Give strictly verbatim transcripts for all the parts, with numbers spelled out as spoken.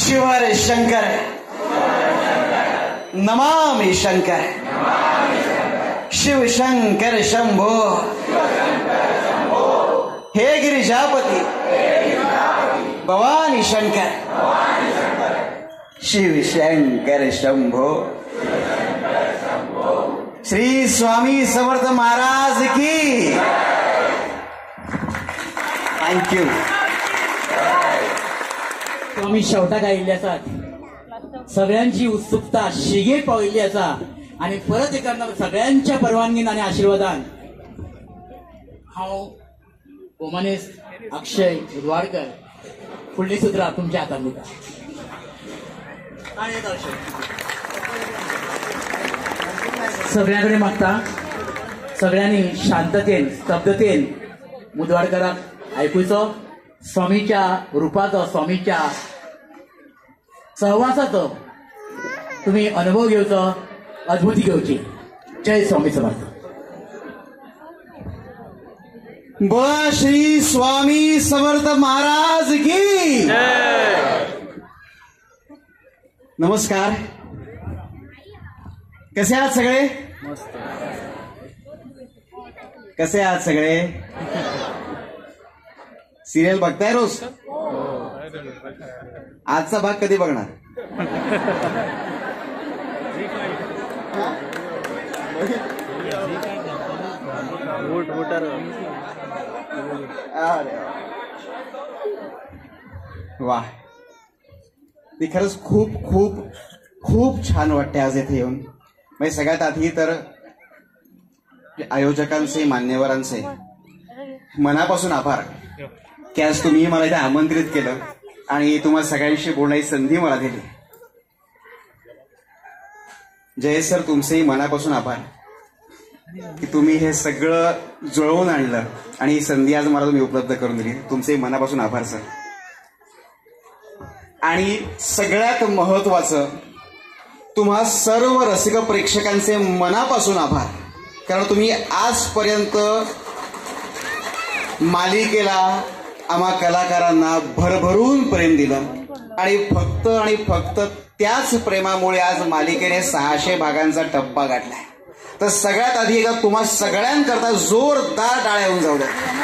शिवर शंकर नमामि शंकर शिव शंकर शंभो हे गिरिजापती भवानी शंकर शिव शंकर शंभो श्री स्वामी समर्थ महाराज की थँक्यू. स्वामी शेवटा गायिल्ले आसात. सगळ्यांची उत्सुकता शिगेर पाविल्ली आसा आणि परत एकदा सगळ्यांच्या परवानगीन आणि आशीर्वादान हांव ओमानेस अक्षय बुधवारकर फुडली सुत्रां तुमच्या हातान दिता. आणि दर्शक सगळ्यांकडे मागता सगळ्यांनी शांततेन स्तब्धतेन मुदवाडकराक आयकुचो, स्वामीच्या रूपाचो स्वामीच्या सहवासाचो तुम्ही अनुभव घेवचो, अद्भुती घेवची. जय स्वामी समर्थ. बोला श्री स्वामी समर्थ महाराज की नमस्कार. कसे आहात सगळे? कसे आहात सगळे? सिरियल बघताय रोज? आजचा भाग कधी बघणार? वा, ती खरंच खूप खूप खूप छान वाटते आज इथे येऊन. म्हणजे सगळ्यात आधी तर आयोजकांचे मान्यवरांचे मनापासून आभार की आज तुम्ही मला इथे आमंत्रित केलं आणि तुम्हाला सगळ्यांशी बोलण्याची संधी मला दिली. जय सर, तुमचेही मनापासून आभार की तुम्ही हे सगळं जुळवून आणलं आणि ही संधी आज मला तुम्ही उपलब्ध करून दिली. तुमचेही मनापासून आभार सर. आणि सगळ्यात महत्वाचं तुम्हा सर्व रसिक प्रेक्षकांचे मनापासून आभार, कारण तुम्ही आजपर्यंत मालिकेला आम्हा कलाकारांना भरभरून प्रेम दिलं आणि फक्त आणि फक्त त्याच प्रेमामुळे आज मालिकेने सहाशे भागांचा टप्पा गाठलाय. तर सगळ्यात आधी एकदा तुम्हा सगळ्यांकरता जोरदार टाळ्या होऊन जाऊ द्या,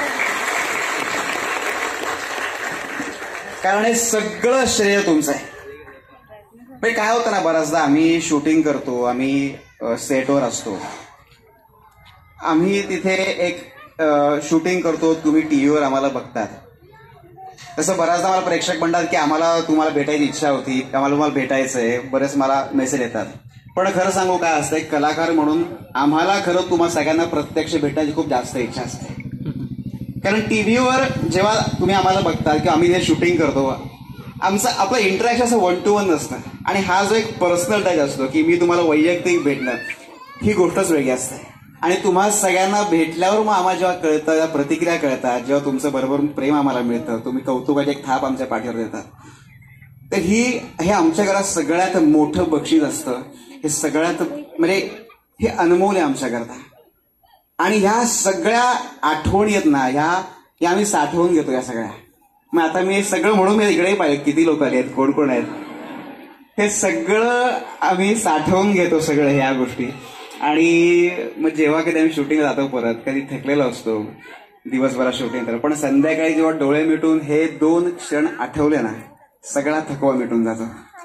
कारण हे सगळं श्रेय तुमचं आहे. पण काय होतं ना, बऱ्याचदा आम्ही शूटिंग करतो, आम्ही सेटवर असतो, आम्ही तिथे एक शूटिंग करतो, तुम्ही टीव्हीवर आम्हाला बघतात. तसं बऱ्याचदा मला प्रेक्षक म्हणतात की आम्हाला तुम्हाला भेटायची इच्छा होती, आम्हाला तुम्हाला भेटायचंय, बरेच मला मेसेज येतात. पण खरं सांगू काय असतं, एक कलाकार म्हणून आम्हाला खरं तुम्हाला सगळ्यांना प्रत्यक्ष भेटायची खूप जास्त इच्छा असते. कारण टीव्हीवर जेव्हा तुम्ही आम्हाला बघता किंवा आम्ही जे शूटिंग करतो, आमचं आपलं इंटरॅक्शन असं वन टू वन नसतं आणि हा जो एक पर्सनल टच असतो की मी तुम्हाला वैयक्तिक भेटणं, ही गोष्टच वेगळी असते. आणि तुम्हाला सगळ्यांना भेटल्यावर मग आम्हाला जेव्हा कळतं, प्रतिक्रिया कळतात, जेव्हा तुमचं बरोबर प्रेम आम्हाला मिळतं, तुम्ही कौतुकाची एक थाप आमच्या पाठीवर देतात, तर ही हे आमच्या घरात सगळ्यात मोठं बक्षीस असतं. हे सगळ्यात म्हणजे हे अनमोल आहे आमच्याकरता. आणि ह्या सगळ्या आठवणी आहेत ना, ह्या ह्या आम्ही साठवून घेतो या सगळ्या. मग आता मी सगळं म्हणून मी इकडे पाहिजे किती लोक आले आहेत, कोण कोण आहेत, हे सगळं आम्ही साठवून घेतो सगळं ह्या गोष्टी. आणि मग जेव्हा कधी आम्ही शूटिंगला जातो, परत कधी थकलेलो असतो दिवसभरात शूटिंग तर, पण संध्याकाळी जेव्हा डोळे मिटून हे दोन क्षण आठवले ना, सगळा थकवा मिटून जातो.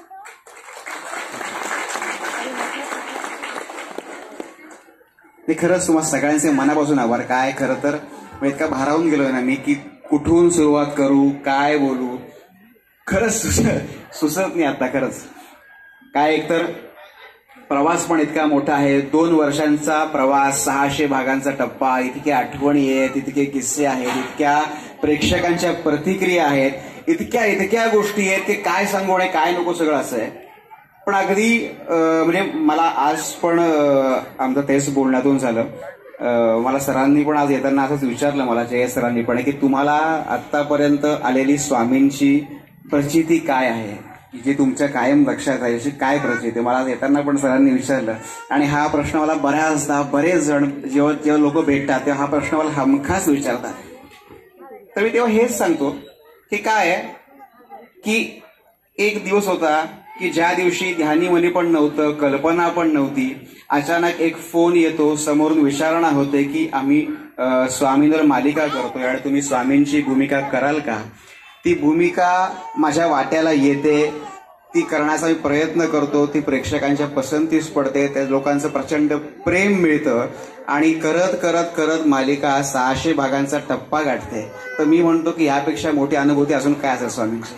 ते खरंच तुम्हाला सगळ्यांचे मनापासून आभार. काय खरं तर इतका भारावून गेलोय ना मी की कुठून सुरुवात करू, काय बोलू, खरंच सुचत नाही आता. खरंच काय, एकतर प्रवास पण इतका मोठा आहे, दोन वर्षांचा प्रवास, सहाशे भागांचा टप्पा, इतक्या आठवणी आहेत, इतके किस्से आहेत, इतक्या प्रेक्षकांच्या प्रतिक्रिया आहेत, इतक्या इतक्या गोष्टी आहेत की काय सांगू आणि काय नको सगळं असं आहे. पण अगदी म्हणजे मला आज पण आमचं तेच बोलण्यातून झालं. मला सरांनी पण आज येताना असंच विचारलं, मला जय सरांनी पण, की तुम्हाला आतापर्यंत आलेली स्वामींची प्रचिती काय आहे, जी तुमच्या कायम लक्षात आहे, अशी काय प्रचिती. मला आज येताना पण सरांनी विचारलं आणि हा प्रश्न मला बऱ्याचदा बरेच जण जेव्हा जेव्हा लोक भेटतात तेव्हा हा प्रश्न मला हमखास विचारतात. तर मी तेव्हा हेच सांगतो की काय आहे की एक दिवस होता की ज्या दिवशी ध्यानी मनी पण नव्हतं, कल्पना पण नव्हती. अचानक एक फोन येतो, समोरून विचारणा होते की आम्ही स्वामींवर मालिका करतोय आणि तुम्ही स्वामींची भूमिका कराल का. ती भूमिका माझ्या वाट्याला येते, ती करण्याचा मी प्रयत्न करतो, ती प्रेक्षकांच्या पसंतीस पडते, त्या लोकांचं प्रचंड प्रेम मिळतं आणि करत करत करत मालिका सहाशे भागांचा टप्पा गाठते. तर मी म्हणतो की यापेक्षा मोठी अनुभूती अजून काय असेल स्वामींची.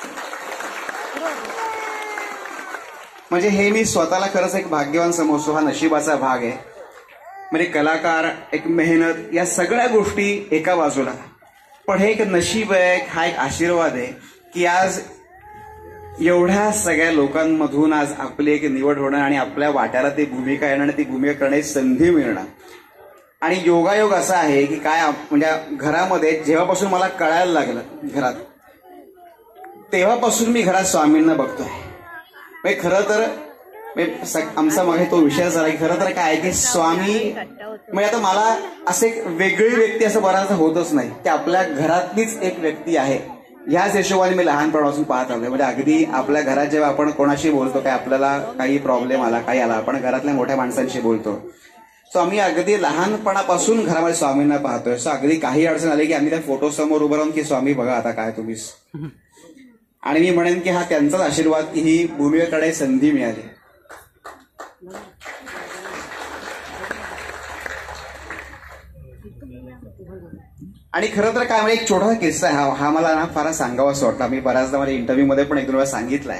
म्हणजे हे मी स्वतःला खरंच एक भाग्यवान समजतो. हा नशिबाचा भाग आहे. म्हणजे कलाकार, एक मेहनत, या सगळ्या गोष्टी एका बाजूला, पण हे एक नशीब आहे, हा एक आशीर्वाद आहे की आज एवढ्या सगळ्या लोकांमधून आज आपली एक निवड होणं आणि आपल्या वाट्याला ती भूमिका येणं आणि ती भूमिका करण्याची संधी मिळणं. आणि योगायोग असा आहे की काय म्हणजे घरामध्ये जेव्हापासून मला कळायला लागलं घरात, तेव्हापासून मी घरात स्वामींना बघतोय. म्हणजे खरं तर आमचा मागे तो विषय झाला की खरं तर काय आहे की स्वामी म्हणजे आता मला असे एक वेगळी व्यक्ती असं बराचसा होतच नाही, की आपल्या घरातलीच एक व्यक्ती आहे. ह्याच हिशोबाने मी लहानपणापासून पाहत आलोय. म्हणजे अगदी आपल्या घरात जेव्हा आपण कोणाशी बोलतो, काय आपल्याला काही प्रॉब्लेम आला, काही आला, आपण घरातल्या मोठ्या माणसांशी बोलतो. सो आम्ही अगदी लहानपणापासून घरामध्ये स्वामींना पाहतोय. सो अगदी काही अडचण आली की आम्ही त्या फोटो समोर उभं राहून की स्वामी बघा आता काय तुम्हीच. आणि मी म्हणेन की हा त्यांचाच आशीर्वाद की ही भूमिकेकडे संधी मिळाली. आणि खरं तर काय म्हणजे एक छोटासा किस्सा आहे हा, हा मला ना फार सांगावा असं वाटला. मी बऱ्याचदा माझ्या इंटरव्ह्यू मध्ये पण एक दोन वेळा सांगितलंय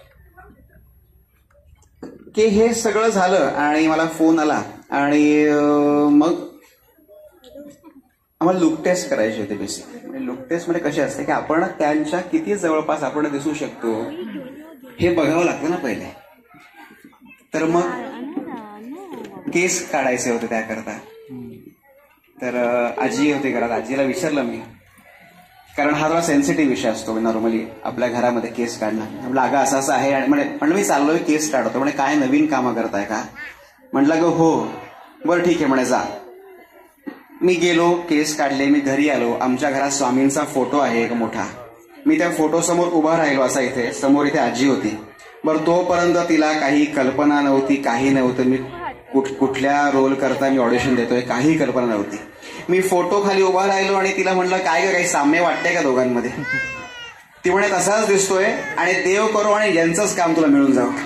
की हे सगळं झालं आणि मला फोन आला आणि मग आम्हाला लुक टेस्ट करायची होती बेसिक. म्हणजे लुक टेस्ट मध्ये कसे असते की आपण त्यांच्या किती जवळपास आपण दिसू शकतो हे बघावं लागतं ना पहिले. तर मग केस काढायचे होते त्याकरता. तर आजी होती घरात, आजीला विचारलं मी, कारण हा थोडा सेन्सिटिव्ह विषय असतो नॉर्मली आपल्या घरामध्ये केस काढणं. म्हटलं अगं असं असं आहे आणि म्हणलं मी चाललोय केस काढतो. म्हणे काय नवीन कामं करताय का. म्हटलं ग हो. बरं ठीक आहे म्हणे जा. मी गेलो, केस काढले, मी घरी आलो. आमच्या घरात स्वामींचा फोटो आहे एक मोठा. मी त्या फोटो समोर उभा राहिलो असा इथे, समोर इथे आजी होती. बरं तोपर्यंत तिला काही कल्पना नव्हती, काही नव्हतं. मी कुठ कुठल्या रोल करता मी ऑडिशन देतोय काही कल्पना नव्हती. मी फोटो खाली उभा राहिलो आणि तिला म्हटलं काय ग काही साम्य वाटतंय का दोघांमध्ये. ती म्हणे तसाच दिसतोय आणि देव करो आणि यांचंच काम तुला मिळून जावं.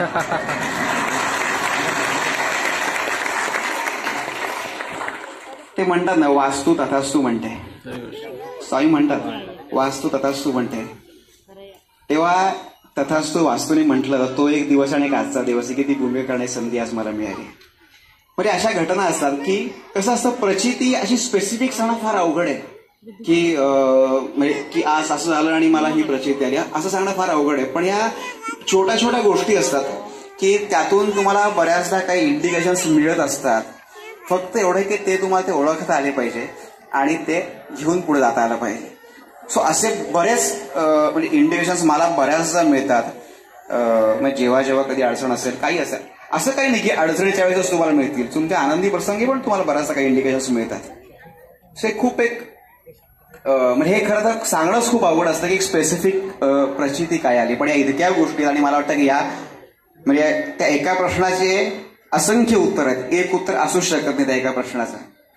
ते म्हणतात ना वास्तू तथास्तू म्हणते, स्वामी म्हणतात वास्तू तथास्तू म्हणते. तेव्हा तथास्तू वास्तूने म्हटलं तो एक दिवस आणि एक आजचा दिवस आहे की ती भूमिका करण्याची संधी आज मला मिळाली. म्हणजे अशा घटना असतात की कसं असतं, प्रचिती अशी स्पेसिफिक सांगणं फार अवघड आहे की म्हणजे की आज असं झालं आणि मला ही प्रचिती आली असं सांगणं फार अवघड आहे. पण या छोट्या छोट्या गोष्टी असतात की त्यातून तुम्हाला बऱ्याचदा काही इंडिकेशन्स मिळत असतात. फक्त एवढं की ते तुम्हाला ते ओळखता आले पाहिजे आणि ते घेऊन पुढे जाता आलं पाहिजे. सो असे बरेच म्हणजे इंडिकेशन्स मला बऱ्याचदा मिळतात. म्हणजे जेव्हा जेव्हा कधी अडचण असेल काही असेल, असं काही नाही की अडचणीच्या वेळेसच तुम्हाला मिळतील, तुमच्या आनंदी प्रसंगी पण तुम्हाला बऱ्याचदा काही इंडिकेशन्स मिळतात. सो हे खूप एक म्हणजे हे खरं तर सांगणंच खूप अवघड असतं की एक स्पेसिफिक प्रचिती काय आली. पण या इतक्या गोष्टी आणि मला वाटतं की या म्हणजे त्या एका प्रश्नाचे असंख्य उत्तर आहेत, एक उत्तर असूच शकत नाही त्या एका प्रश्नाचं.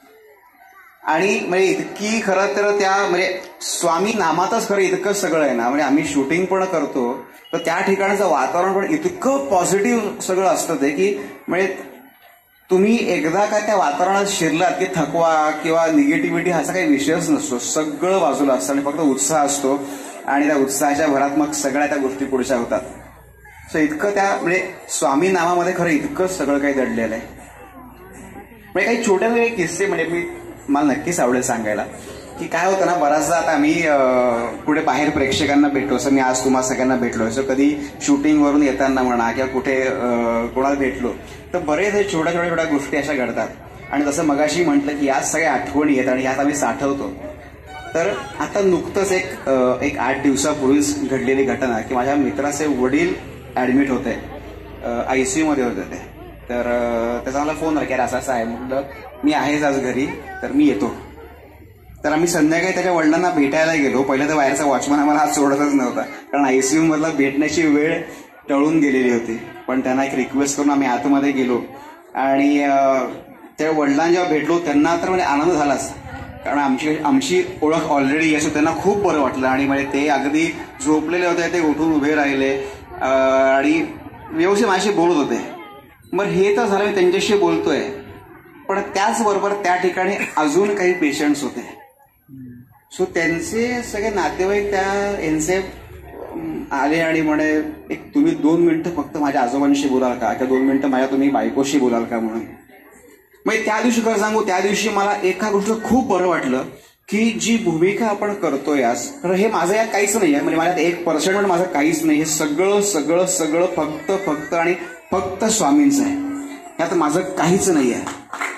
आणि म्हणजे इतकी खरं तर त्या म्हणजे स्वामी नामातच खरं इतकं सगळं आहे ना. म्हणजे आम्ही शूटिंग पण करतो तर त्या ठिकाणचं वातावरण पण इतकं पॉझिटिव्ह सगळं असतं ते की म्हणजे तुम्ही एकदा काय त्या वातावरणात शिरलात की थकवा किंवा निगेटिव्हिटी असा काही विषयच नसतो. सगळं बाजूला असतं आणि फक्त उत्साह असतो आणि त्या उत्साहाच्या भरात मग सगळ्या त्या गोष्टी पुढच्या होतात. सो इतकं त्या म्हणजे स्वामी नामामध्ये खरं इतकं सगळं काही दडलेलं आहे. म्हणजे काही छोटे छोटे किस्से म्हणजे मी मला नक्कीच आवडेल सांगायला की काय होतं ना, बराचदा आता आम्ही कुठे बाहेर प्रेक्षकांना भेटलो, असं मी आज तुम्हाला सगळ्यांना भेटलो, असं कधी शूटिंगवरून येताना म्हणा किंवा कुठे कोणाला भेटलो तर बरेच हे छोट्या छोट्या छोट्या गोष्टी अशा घडतात. आणि जसं मगाशी म्हटलं की याच सगळ्या आठवणी आहेत आणि यात आम्ही साठवतो. तर आता नुकतंच एक एक आठ दिवसापूर्वीच घडलेली घटना की माझ्या मित्राचे वडील ऍडमिट होते, आयसीयू मध्ये होते ते. तर त्याचा मला फोन आला की असं असं आहे. म्हटलं मी आहेच आज घरी तर मी येतो. तर आम्ही संध्याकाळी त्याच्या वडिलांना भेटायला गेलो. पहिलं तर बाहेरचा वॉचमन आम्हाला हात सोडतच नव्हता, कारण आयसीयू मधला भेटण्याची वेळ टळून गेलेली होती. पण त्यांना एक रिक्वेस्ट करून आम्ही आतमध्ये गेलो आणि त्या वडिलांना जेव्हा भेटलो त्यांना तर म्हणजे आनंद झालाच, कारण आमची आमची ओळख ऑलरेडी असं त्यांना खूप बरं वाटलं. आणि म्हणजे ते अगदी झोपलेले होते, ते उठून उभे राहिले आणि व्यवस्थित माझ्याशी बोलत होते. मग हे तर झालं, मी त्यांच्याशी बोलतोय, पण त्याचबरोबर त्या ठिकाणी अजून काही पेशंट्स होते. सो त्यांचे सगळे नातेवाईक त्या यांचे आले आणि म्हणे एक तुम्ही दोन मिनिटं फक्त माझ्या आजोबांशी बोलाल का, किंवा दोन मिनिटं माझ्या तुम्ही बायकोशी बोलाल का म्हणून. मग त्या दिवशी खरं सांगू, त्या दिवशी मला एका गोष्ट खूप बरं वाटलं की जी भूमिका आपण करतोय आज, तर हे माझं यात काहीच नाही आहे, म्हणजे माझ्यात एक पर्सेंट पण माझं काहीच नाही. हे सगळं सगळं सगळं फक्त फक्त आणि फक्त स्वामींचं आहे, यात माझं काहीच नाही आहे.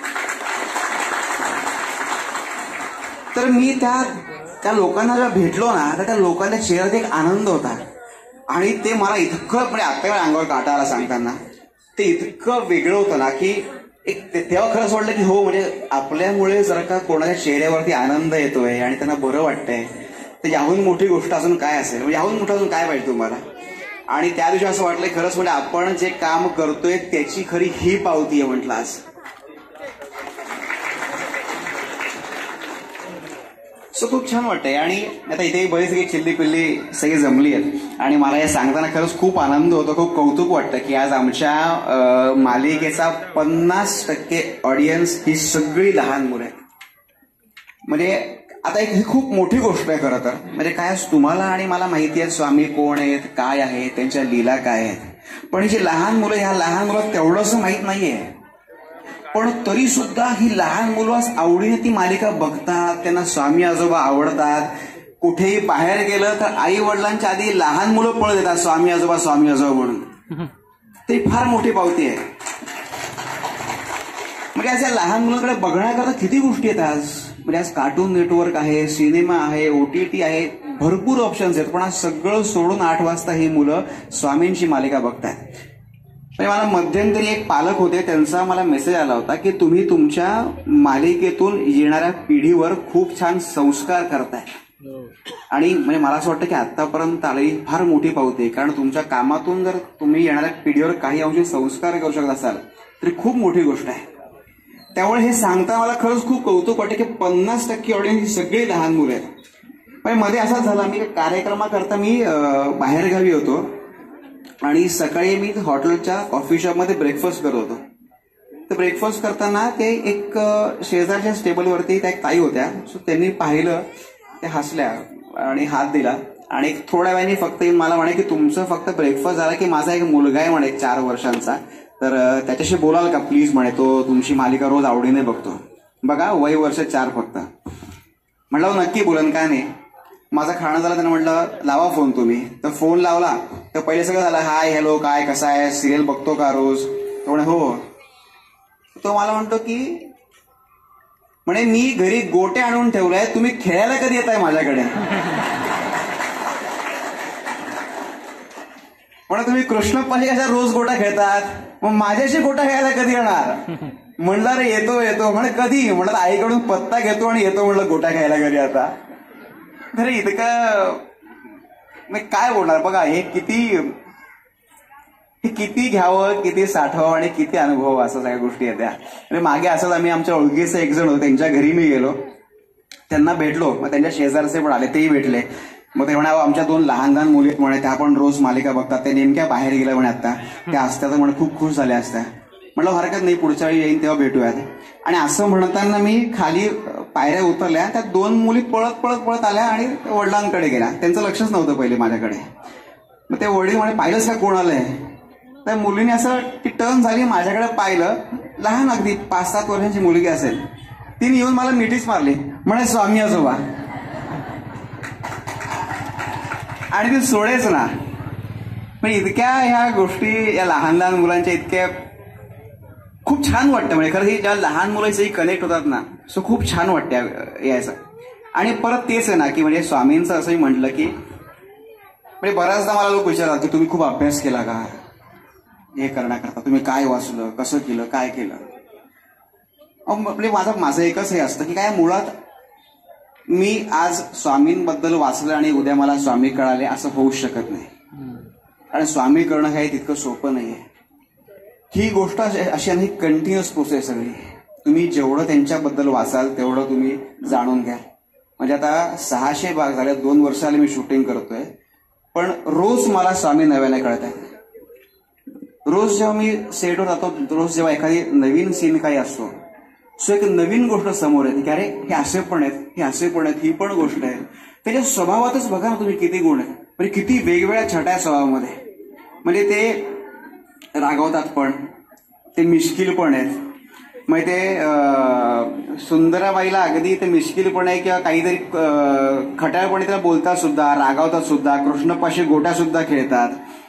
तर मी त्या त्या लोकांना जेव्हा भेटलो ना, तर त्या लोकांच्या चेहऱ्यात एक आनंद होता आणि ते मला इतकं म्हणजे आता अंगावर काटा आला सांगताना. ते इतकं वेगळं होतं ना की एक तेव्हा खरंच वाटलं की हो, म्हणजे आपल्यामुळे जर का कोणाच्या चेहऱ्यावरती आनंद येतोय आणि त्यांना बरं वाटतंय, तर याहून मोठी गोष्ट अजून काय असेल, म्हणजे याहून मोठं अजून काय पाहिजे तुम्हाला. आणि त्या दिवशी असं वाटलं खरंच म्हणजे आपण जे काम करतोय त्याची खरी ही पावती आहे म्हटलं आज. सो खूप छान वाटतंय. आणि आता इथे बरीच काही चिल्ली पिल्ली सगळी जमली आहेत आणि मला हे सांगताना खरंच खूप आनंद होतो, खूप कौतुक वाटतं की आज आमच्या मालिकेचा पन्नास टक्के ऑडियन्स ही सगळी लहान मुलं आहेत. म्हणजे आता एक ही खूप मोठी गोष्ट आहे खरं तर. म्हणजे काय तुम्हाला आणि मला माहिती आहे स्वामी कोण आहेत, काय आहेत, त्यांच्या लीला काय आहेत, पण ही जी लहान मुलं, ह्या लहान मुलं तेवढंसं माहीत नाहीये. पण तरी सुद्धा ही लहान मुलं आवडीने ती मालिका बघतात, त्यांना स्वामी आजोबा आवडतात. कुठेही बाहेर गेलं तर आई वडिलांच्या आधी लहान मुलं पळत येतात स्वामी आजोबा स्वामी आजोबा म्हणून. ते फार मोठी पावती आहे. म्हणजे आज या लहान मुलांकडे बघण्याकरता किती गोष्टी आहेत आज. म्हणजे आज कार्टून नेटवर्क आहे, सिनेमा आहे, ओटीटी आहे, भरपूर ऑप्शन्स आहेत. पण आज सगळं सोडून आठ वाजता ही मुलं स्वामींची मालिका बघतात. म्हणजे मला मध्यंतरी एक पालक होते, त्यांचा मला मेसेज आला होता की तुम्ही तुमच्या मालिकेतून येणाऱ्या पिढीवर खूप छान संस्कार करताय. आणि म्हणजे मला असं वाटतं की आतापर्यंत आलेली फार मोठी पावती आहे, कारण तुमच्या कामातून जर तुम्ही येणाऱ्या पिढीवर काही अंशी संस्कार करू शकत असाल तरी खूप मोठी गोष्ट आहे. त्यामुळे हे सांगता मला खरंच खूप कौतुक वाटतं की पन्नास टक्के ऑडियन्स ही सगळी लहान मुलं आहेत. म्हणजे मध्ये असाच झाला, मी कार्यक्रमाकरता मी बाहेरगावी होतो आणि सकाळी मी हॉटेलच्या कॉफी शॉपमध्ये ब्रेकफास्ट करत होतो. तर ब्रेकफास्ट करताना ते एक शेजारच्या टेबलवरती त्या एक ताई होत्या. सो त्यांनी पाहिलं, ते हसल्या आणि हात दिला आणि थोड्या वेळाने फक्त येऊन मला म्हणे की तुमचं फक्त ब्रेकफास्ट झाला की माझा एक मुलगा आहे म्हणे चार वर्षांचा, तर त्याच्याशी बोलाल का प्लीज म्हणे, तो तुमची मालिका रोज आवडीने बघतो. बघा वय वर्ष चार फक्त. म्हटलं नक्की बोलन, काय नाही. माझं खाणं झालं, त्यानं म्हटलं लावा फोन तुम्ही. तर फोन लावला तर पहिले सगळं झालं, हाय हॅलो काय कसा आहे, सिरियल बघतो का रोज. तो म्हणे हो. तो मला म्हणतो की म्हणे मी घरी गोटे आणून ठेवलाय, तुम्ही खेळायला कधी येताय माझ्याकडे. म्हणे तुम्ही कृष्णप्पाशी कशा रोज गोटा खेळतात, मग माझ्याशी गोटा खेळायला कधी येणार. म्हणलं रे येतो येतो. म्हणे कधी. म्हणलं आईकडून पत्ता घेतो आणि येतो म्हणलं गोटा खेळायला घरी आता. अरे इतकं मी काय बोलणार. बघा हे किती हे किती घ्यावं, किती साठवावं आणि किती अनुभव, असं सगळ्या गोष्टी आहेत त्या. म्हणजे मागे असंच आम्ही आमच्या ओळखीचे एक जण होते, त्यांच्या घरी मी गेलो, त्यांना भेटलो. मग त्यांच्या शेजारचे पण आले, तेही भेटले. मग ते म्हणावं आमच्या दोन लहान लहान मुली म्हणे, त्या पण रोज मालिका बघतात, ते नेमक्या बाहेर गेल्या म्हणे आता, त्या असत्या तर म्हणे खूप खुश झाल्या असत्या. म्हटलं हरकत नाही, पुढच्या वेळी येईन तेव्हा भेटूयात. आणि असं म्हणताना मी खाली पायऱ्या उतरल्या, त्या दोन मुली पळत पळत पळत आल्या आणि वडिलांकडे गेल्या. त्यांचं लक्षच नव्हतं पहिले माझ्याकडे. मग ते वडील म्हणे पाहिलंच का कोण आलंय. त्या मुलीने असं ती टर्न झाली, माझ्याकडे पाहिलं, लहान अगदी पाच सात वर्षांची मुलगी असेल, तिने येऊन मला मिठीच मारली, म्हणे स्वामी आजोबा. आणि ती सोडेच ना. पण इतक्या ह्या गोष्टी या लहान लहान मुलांच्या इतक्या खूप छान वाटतं. म्हणजे खरं ही ज्या लहान मुलांशी कनेक्ट होतात ना, सो खूप छान वाटतं यायचं. आणि परत तेच आहे ना की म्हणजे स्वामींचं असंही म्हटलं की म्हणजे बऱ्याचदा मला लोक विचारतात की तुम्ही खूप अभ्यास केला का हे करण्याकरता, तुम्ही काय वाचलं, कसं केलं, काय केलं. म्हणजे माझं माझं एकच हे असतं की काय मुळात मी आज स्वामींबद्दल वाचलं आणि उद्या मला स्वामी कळाले असं होऊ शकत नाही. कारण स्वामी करणं हे तितकं सोपं नाहीये. ही गोष्ट अशी आणि कंटिन्युअस प्रोसेस सगळी. तुम्ही जेवढं त्यांच्याबद्दल वाचाल तेवढं तुम्ही जाणून घ्या. म्हणजे आता सहाशे भाग झाले, दोन वर्षाला मी शूटिंग करतोय, पण रोज मला स्वामी नव्याने कळत आहेत. रोज जेव्हा मी सेटवर जातो, रोज जेव्हा एखादी नवीन सीन काही असतो, सो एक नवीन गोष्ट समोर येते की अरे हे असे पण आहेत, हे असे पण आहेत, ही पण गोष्ट आहे. त्याच्या स्वभावातच बघा ना तुम्ही किती गुण आहेत, म्हणजे किती वेगवेगळ्या छटा स्वभावामध्ये. म्हणजे ते रागवतात पण, ते मिश्किल पण आहेत. मग ते सुंदराबाईला अगदी ते मिश्किल पण आहे किंवा काहीतरी खट्याळपणे त्याला बोलतात सुद्धा, रागावतात सुद्धा, कृष्णपाशी गोट्या सुद्धा खेळतात.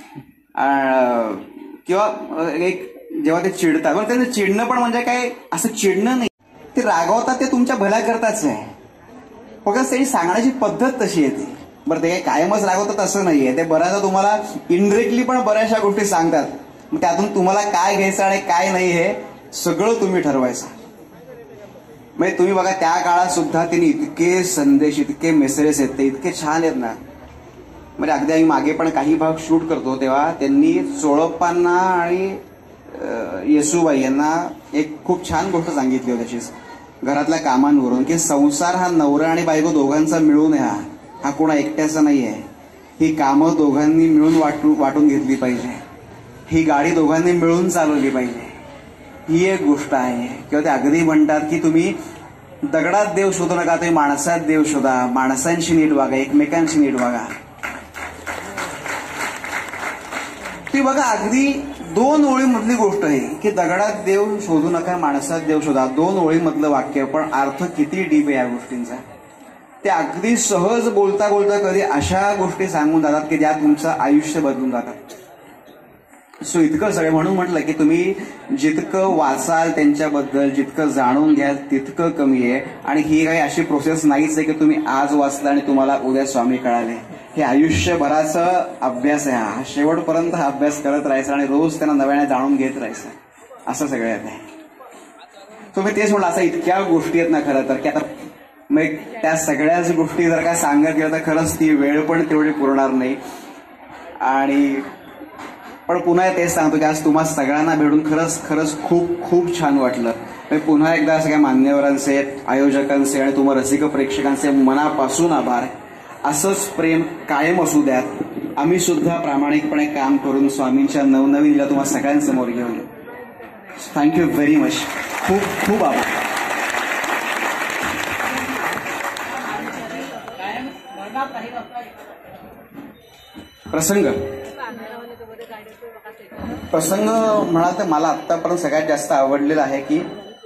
किंवा एक जेव्हा ते चिडतात, बरं त्यांचं चिडणं पण म्हणजे काय असं चिडणं नाही, ते रागावतात ते तुमच्या भल्या करताच आहे. फक्त त्यांची सांगण्याची पद्धत तशी येते. बरं ते काही कायमच रागवतात असं नाहीये, ते बऱ्याचदा तुम्हाला इनडिरेक्टली पण बऱ्याचशा गोष्टी सांगतात. मग त्यातून तुम्हाला काय घ्यायचं आणि काय नाही हे सगळं तुम्ही ठरवायचं. म्हणजे तुम्ही बघा त्या काळात सुद्धा त्यांनी इतके संदेश, इतके मेसेजेस आहेत, ते इतके छान आहेत ना. म्हणजे अगदी आम्ही मागे पण काही भाग शूट करतो तेव्हा त्यांनी चोळप्पांना आणि येसूबाई यांना एक खूप छान गोष्ट सांगितली होती त्याचीच, घरातल्या कामांवरून, की संसार हा नवरा आणि बायको दोघांचा मिळून आहे, हा हा कोणा एकट्याचा नाही आहे. ही कामं दोघांनी मिळून वाटून वाटून घेतली पाहिजे, ही गाडी दोघांनी मिळून चालवली पाहिजे, ही एक गोष्ट आहे. किंवा ते अगदी म्हणतात की तुम्ही दगडात देव शोधू नका, तुम्ही माणसात देव शोधा, माणसांशी नीट वागा, एकमेकांशी नीट वागा. ती बघा अगदी दोन ओळीमधली गोष्ट आहे की दगडात देव शोधू नका, माणसात देव शोधा. दोन ओळीमधलं वाक्य, पण अर्थ किती डीप आहे या गोष्टींचा. ते अगदी सहज बोलता बोलता कधी अशा गोष्टी सांगून जातात की ज्या तुमचं आयुष्य बदलून जातात. सो इतकं सगळं म्हणून म्हटलं की तुम्ही जितकं वाचाल त्यांच्याबद्दल, जितकं जाणून घ्याल तितकं कमी आहे. आणि ही काही अशी प्रोसेस नाहीच आहे की तुम्ही आज वाचला आणि तुम्हाला उद्या स्वामी कळाले. हे आयुष्यभराचा अभ्यास आहे. हा शेवटपर्यंत हा अभ्यास करत राहायचा आणि रोज त्यांना नव्याने जाणून घेत राहायचं, असं सगळं आहे. तुम्ही तेच म्हणलं, असं इतक्या गोष्टी आहेत ना खरं तर, की आता मग त्या सगळ्याच गोष्टी जर काय सांगत गेलं तर खरंच ती वेळ पण तेवढी पुरणार नाही. आणि पण पुन्हा तेच सांगतो की आज तुम्हाला सगळ्यांना भेटून खरंच खरंच खूप खूप छान वाटलं. पुन्हा एकदा सगळ्या मान्यवरांचे, आयोजकांचे आणि तुम्हा रसिक प्रेक्षकांचे मनापासून आभार. असंच प्रेम कायम असू द्यात. आम्ही सुद्धा प्रामाणिकपणे काम करून स्वामींच्या नवनवीन लीला तुम्हाला सगळ्यांसमोर घेऊन येऊ. Thank you very much. खूप खूप आभार. प्रसंग प्रसंग म्हणाल तर मला आतापर्यंत सगळ्यात जास्त आवडलेला आहे की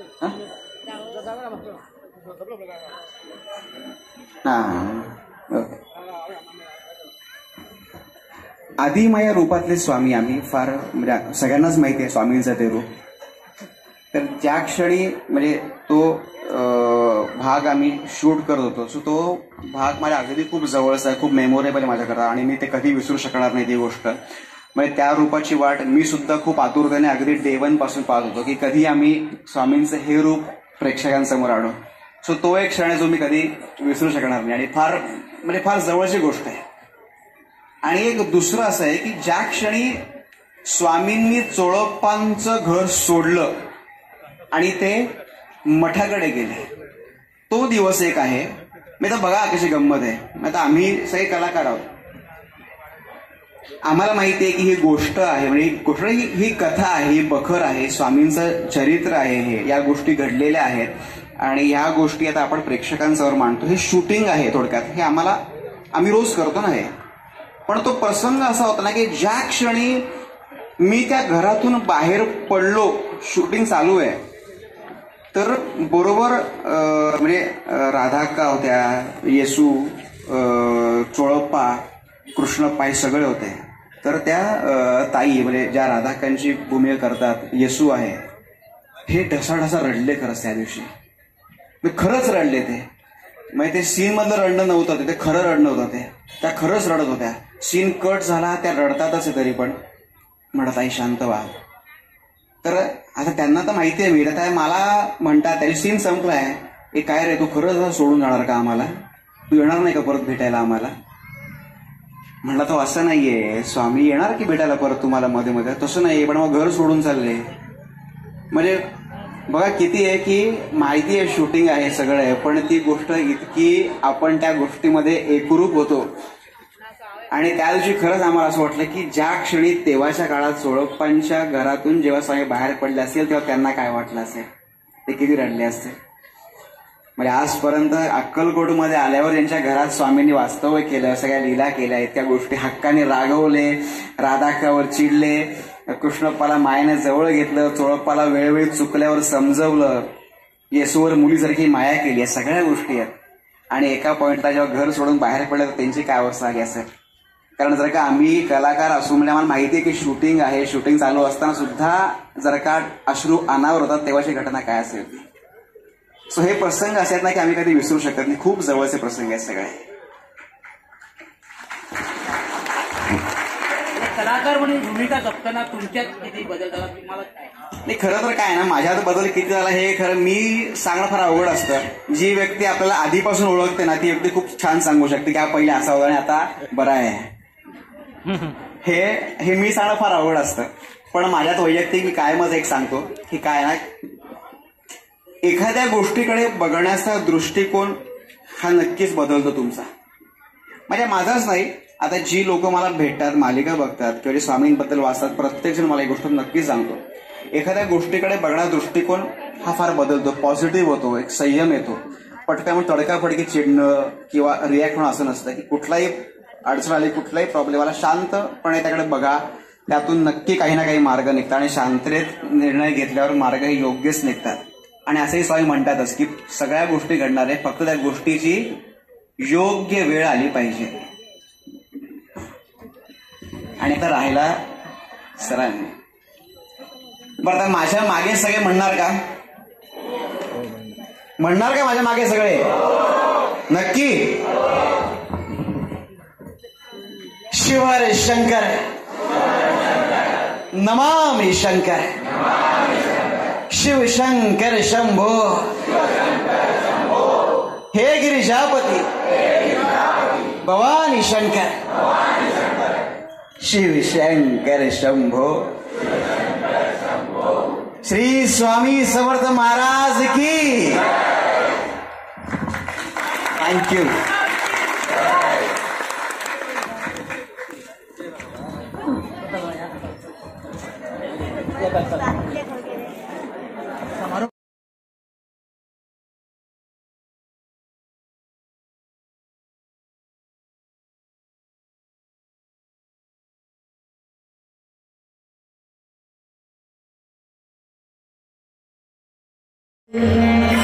आदिमाया रूपातले स्वामी आम्ही फार, म्हणजे सगळ्यांनाच माहिती आहे स्वामींचं ते रूप. तर ज्या क्षणी म्हणजे तो भाग आम्ही शूट करत होतो, सो तो भाग माझ्या अगदी खूप जवळचा आहे, खूप मेमोरेबल आहे माझ्याकरता आणि मी ते कधी विसरू शकणार नाही ती गोष्ट. म्हणजे त्या रूपाची वाट मी सुद्धा खूप आतुरतेने अगदी डे वन पासून पाहत होतो की कधी आम्ही स्वामींचं हे रूप प्रेक्षकांसमोर आणू. सो तो एक क्षण जो मी कधी विसरू शकणार नाही आणि फार म्हणजे फार जवळची गोष्ट आहे. आणि एक दुसरं असं आहे की ज्या क्षणी स्वामींनी चोळप्पांचं घर सोडलं आणि ते मठाकडे गेले, तो दिवस एक आहे. मी तर बघा कशी गंमत आहे. आता आम्ही सगळे कलाकार आहोत, आम्हाला माहिती आहे की ही गोष्ट आहे, म्हणजे गोष्ट ही, ही कथा आहे, ही बखर आहे, स्वामींचं चरित्र आहे, हे या गोष्टी घडलेल्या आहेत आणि ह्या गोष्टी आता आपण प्रेक्षकांसमोर मांडतो. हे शूटिंग आहे थोडक्यात, हे आम्हाला आम्ही रोज करतो ना हे. पण तो प्रसंग असा होता ना की ज्या क्षणी मी त्या घरातून बाहेर पडलो, शूटिंग चालू आहे, तर बरोबर म्हणजे राधाक्का होत्या, येसू, चोळप्पा, कृष्णप्पा हे सगळे होते. तर त्या ताई म्हणजे ज्या राधाक्कांची भूमिका करतात, येसू आहे, हे ढसाढसा रडले खरंच त्या दिवशी. खरंच रडले ते. म्हणजे ते सीन मधलं रडणं नव्हतं, ते खरं रडणं होतं. ते त्या खरंच रडत होत्या. सीन कट झाला, त्या रडतातच आहे तरी पण म्हणत आई शांत व्हा. तर आता त्यांना तर माहिती आहे मी, आता मला म्हणतात त्याची सीन संपलाय, ए काय रे, तू खरंच सोडून जाणार का आम्हाला? तू येणार नाही का परत भेटायला आम्हाला? म्हणला तो असं नाहीये, स्वामी येणार की भेटायला परत तुम्हाला मध्ये मध्ये, तसं नाहीये, पण मग घर सोडून चालले. म्हणजे बघा किती आहे की माहिती आहे शूटिंग आहे सगळं आहे, पण ती गोष्ट इतकी आपण त्या गोष्टीमध्ये एकरूप होतो. आणि त्या दिवशी खरंच आम्हाला असं वाटलं की ज्या क्षणी तेव्हाच्या काळात सोळप्पांच्या घरातून जेव्हा स्वामी बाहेर पडले असतील तेव्हा त्यांना काय वाटलं असेल, ते किती रडले असते. म्हणजे आजपर्यंत अक्कलकोटमध्ये आल्यावर यांच्या घरात स्वामींनी वास्तव्य केलं, सगळ्या लीला केल्या, इतक्या गोष्टी हक्काने रागवले, राधाकावर चिडले, कृष्णप्पाला मायेने जवळ घेतलं, चोळप्पाला वेळोवेळी चुकल्यावर समजवलं, येसूवर मुलीसारखी माया केली, या सगळ्या गोष्टी आहेत. आणि एका पॉइंटला जेव्हा घर सोडून बाहेर पडले तर त्यांची काय अवस्था आली असेल. कारण जर का आम्ही कलाकार असू, म्हणजे आम्हाला माहिती आहे की शूटिंग आहे, शूटिंग चालू असताना सुद्धा जर का अश्रू अनावर होतात तेव्हाची घटना काय असेल. सो हे प्रसंग असे आहेत ना की आम्ही कधी विसरू शकत नाही, खूप जवळचे प्रसंग आहेत सगळे. कलाकार म्हणून भूमिका जपताना तुमच्यात किती बदल झाला तुम्हाला काय? नाही, खरं तर काय ना, माझ्यात बदल किती झाला हे खरं मी सांगणं फार अवघड असतं. जी व्यक्ती आपल्याला आधीपासून ओळखते ना ती व्यक्ती खूप छान सांगू शकते की हा पहिले असा होता आणि आता बरा आहे. हे हे मी सांगणं फार अवघड असतं. पण माझ्यात वैयक्तिक मी कायमच एक सांगतो की काय ना, एखाद्या गोष्टीकडे बघण्याचा दृष्टिकोन हा नक्कीच बदलतो तुमचा. म्हणजे माझाच नाही, आता जी लोक मला भेटतात, मालिका बघतात किंवा जे स्वामींबद्दल वाचतात, प्रत्येक जण मला एक गोष्ट नक्कीच सांगतो, एखाद्या गोष्टीकडे बघण्याचा दृष्टिकोन हा फार बदलतो, पॉझिटिव्ह होतो, एक संयम येतो. पटकन तडकाफडकी चिडणं किंवा रिॲक्ट होणं असं नसतं की कुठलाही अडचण आली, कुठलाही प्रॉब्लेम आला, शांतपणे त्याकडे बघा, त्यातून नक्की काही ना काही मार्ग निघतात आणि शांततेत निर्णय घेतल्यावर मार्ग हे योग्यच निघतात. आणि असंही स्वामी म्हणतातच की सगळ्या गोष्टी घडणार आहे, फक्त त्या गोष्टीची योग्य वेळ आली पाहिजे. आणि आता राहिला सरांनी, बरं तर माझ्या मागे सगळे म्हणणार का? म्हणणार का माझ्या मागे सगळे? नक्की. शिवर शंकर नमामि शंकर, शिव शंकर शंभो, हे गिरिजापती भवानी शंकर, शिव शंकर शंभो. श्री स्वामी समर्थ महाराज की. थँक्यू. Yeah.